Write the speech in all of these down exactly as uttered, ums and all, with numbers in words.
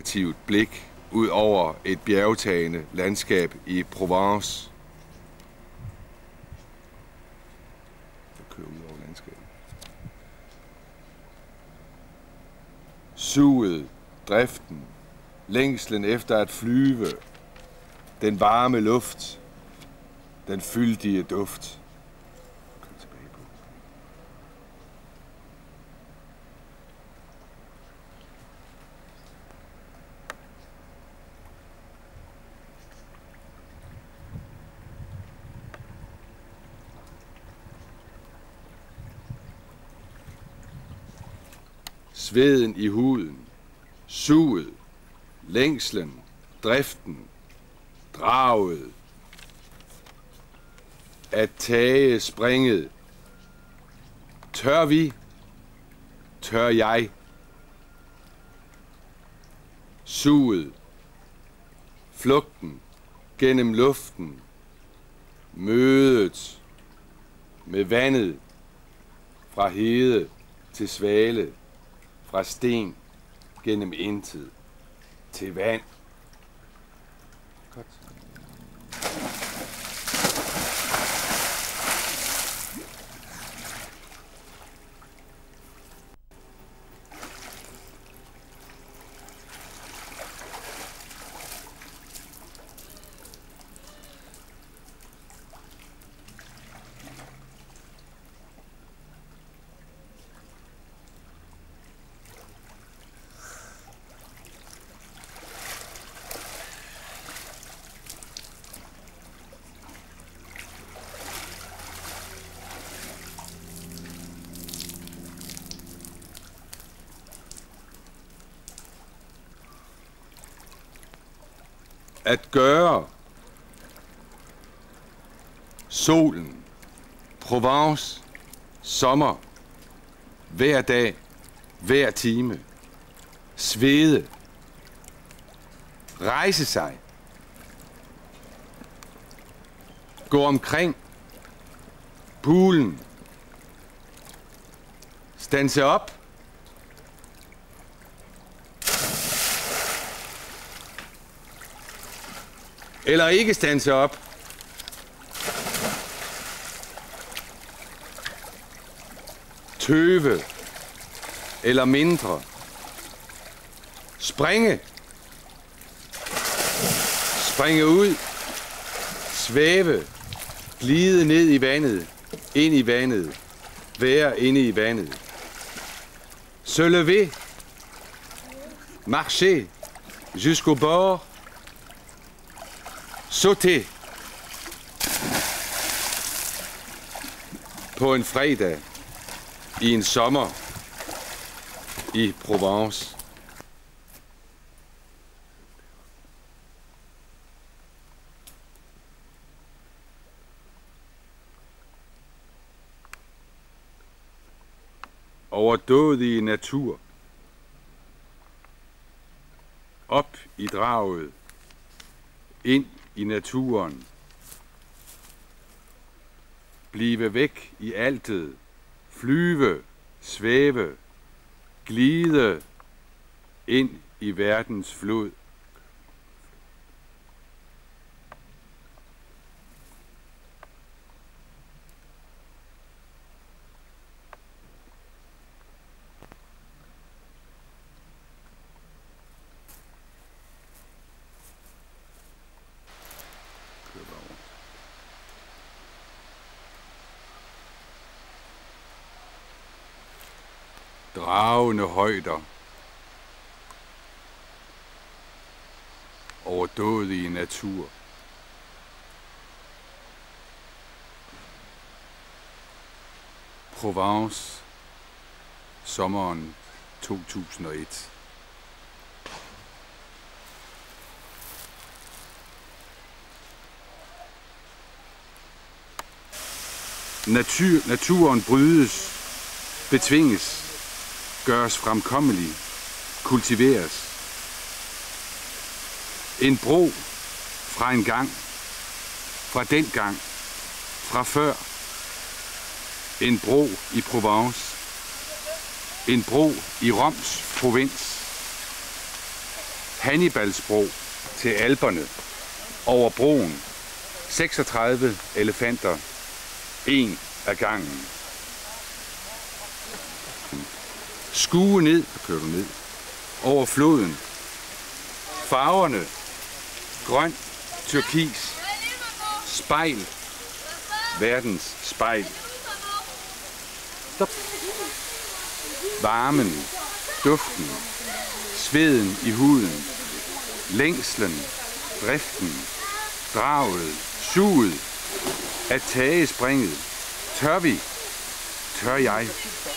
meditativt blik ud over et bjergtagende landskab i Provence. Jeg kører ud over landskabet. Suget, driften, længslen efter at flyve, den varme luft, den fyldige duft. Sveden i huden, suget, længslen, driften, draget, at tage springet. Tør vi? Tør jeg? Suget, flugten gennem luften, mødet med vandet, fra hede til svale, fra sten gennem intet til vand. Godt. At gøre. Solen. Provence. Sommer. Hver dag. Hver time. Svede. Rejse sig. Gå omkring. Poolen. Standse op. Eller ikke standse op. Tøve. Eller mindre. Springe. Springe ud. Svæve. Glide ned i vandet. Ind i vandet. Være inde i vandet. Se lever. Marcher. Jusqu'au bord. Sauter. På en fredag i en sommer i Provence. Overdådige natur. Op i draget. Ind i naturen. Blive væk i altet. Flyve, svæve, glide ind i verdens flod. Dragende højder. Overdådige natur. Provence. Sommeren to tusind og et. Natur, naturen brydes, betvinges, gøres fremkommelig, kultiveres. En bro fra en gang, fra den gang, fra før. En bro i Provence. En bro i Roms provins. Hannibalsbro til Alperne. Over broen. seksogtredive elefanter. En af gangen. Skue ned, så kører du ned. Over floden. Farverne. Grøn, turkis. Spejl. Verdens spejl. Stop. Varmen. Duften. Sveden i huden. Længslen. Driften. Draget. Suget. At tage springet. Tør vi? Tør jeg?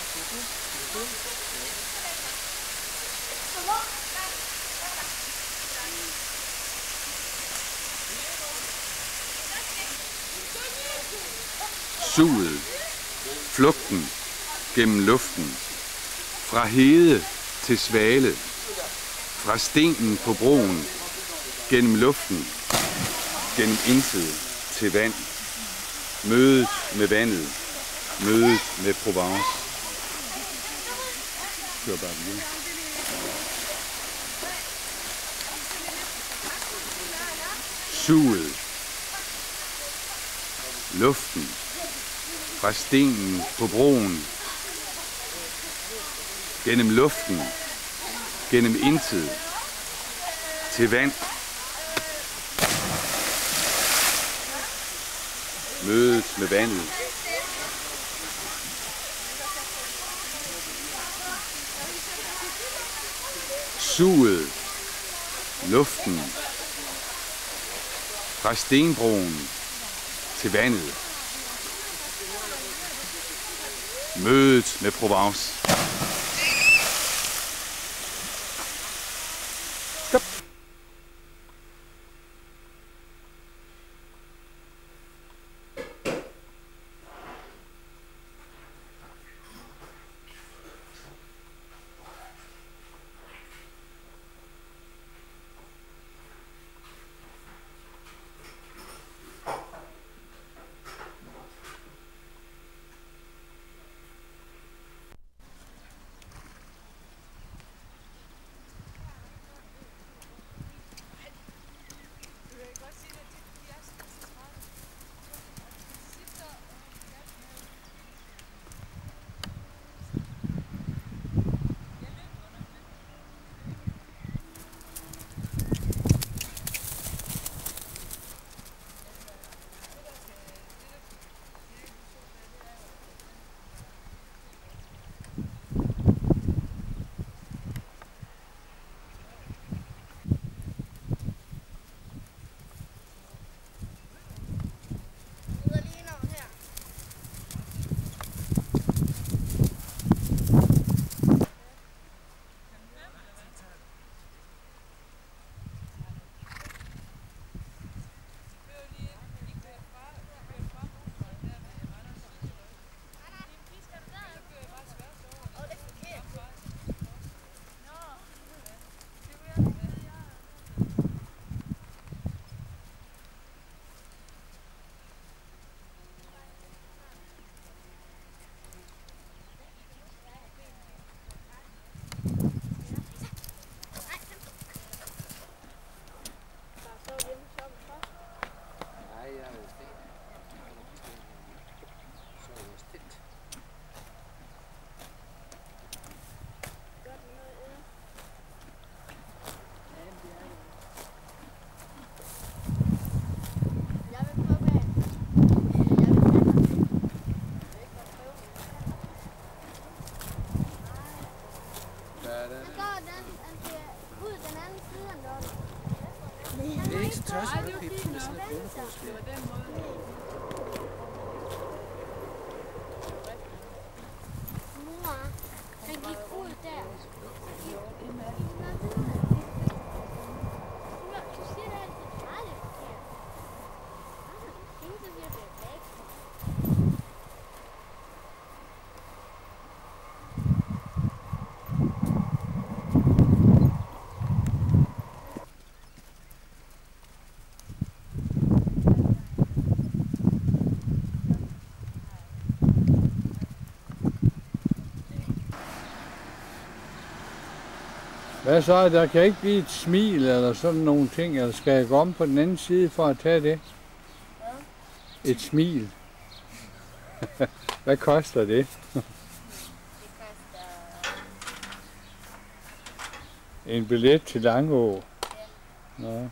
Suget. Flugten gennem luften. Fra hede til svale. Fra stenen på broen. Gennem luften. Gennem intet til vand. Mødet med vandet. Mødet med Provence. Kør bare videre. Suget. Luften. Fra stenen på broen. Gennem luften. Gennem intet. Til vand. Mødet med vandet. Suget. Luften. Fra stenbroen til vandet. Mødet med Provence. Stop. Hvad så? Der kan ikke blive et smil eller sådan nogle ting, eller skal jeg gå om på den anden side for at tage det? Ja. Et smil. Hvad koster det? Det koster... En billet til Langå? Ja. Nå.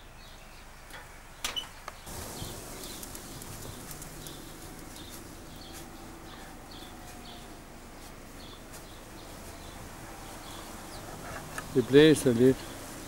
Det blæser lidt.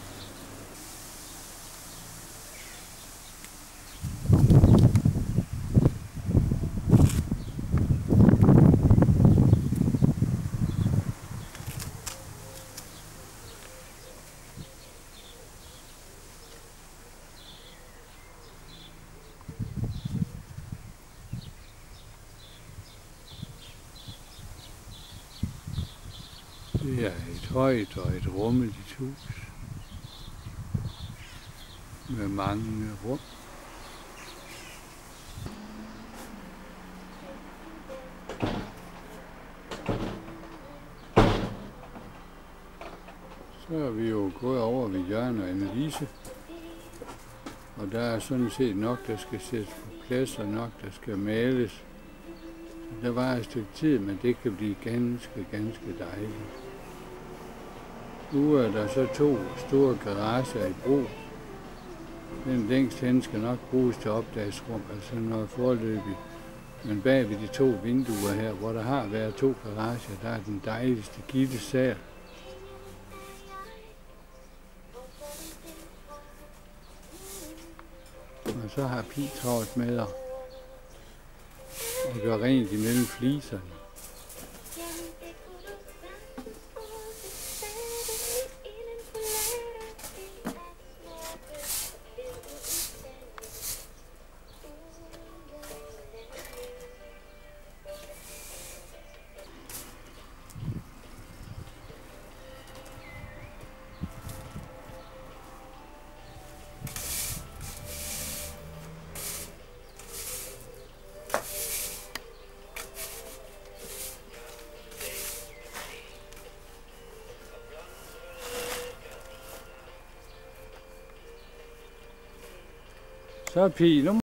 Det er et højt og et rummeligt hus med mange rum. Så er vi jo gået over ved Jørgen og Annelise, og der er sådan set nok, der skal sættes på plads, og nok, der skal males. Så der var et stykke tid, men det kan blive ganske, ganske dejligt. Nu er der så to store garager i brug. Den længst hen skal nok bruges til opdagsrum, altså noget forløbigt. Men bag ved de to vinduer her, hvor der har været to garager, der er den dejligste gildesal. Og så har Pi travlt med at gøre rent imellem fliserne. Så Pi, nu